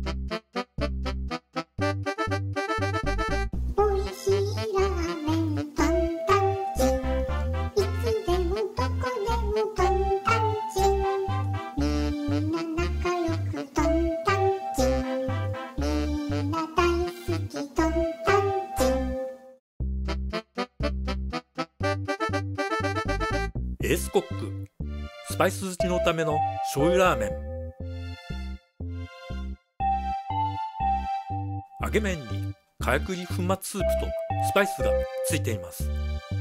おいしいラーメントンタンチン、いつでもどこでもトンタンチン、みんな仲良くトンタンチン、みんな大好きトンタンチン。 エースコック、スパイス好きのための醤油ラーメン。揚げ麺に火薬入り粉末スープとスパイスがついています。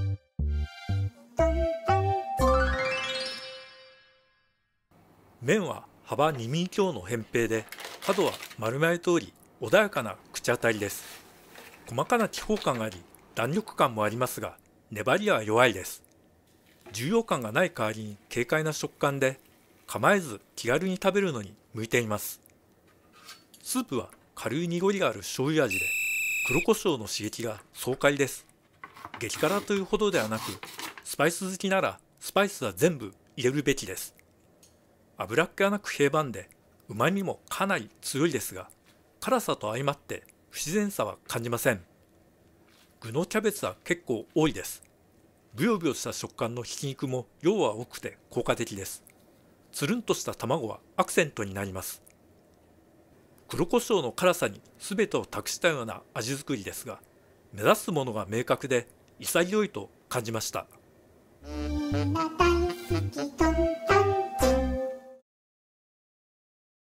麺は幅2ミリ強の扁平で、角は丸まり通り穏やかな口当たりです。細かな気泡感があり弾力感もありますが、粘りは弱いです。重量感がない代わりに軽快な食感で、構えず気軽に食べるのに向いています。スープは軽い濁りがある醤油味で、黒胡椒の刺激が爽快です。激辛というほどではなく、スパイス好きならスパイスは全部入れるべきです。脂っ気はなく平板で、旨味もかなり強いですが、辛さと相まって不自然さは感じません。具のキャベツは結構多いです。ブヨブヨした食感のひき肉も量は多くて効果的です。つるんとした卵はアクセントになります。黒胡椒の辛さに全てを託したような味作りですが、目指すものが明確で潔いと感じました。 みんな大好きトンタン